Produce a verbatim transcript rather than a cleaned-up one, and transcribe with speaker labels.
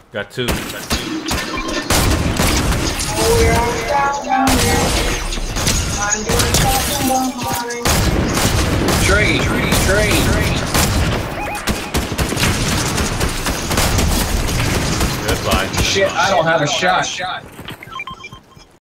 Speaker 1: Got two. Got two.
Speaker 2: Trade, trade, trade, trade.
Speaker 1: Goodbye.
Speaker 2: Shit, I don't have a shot.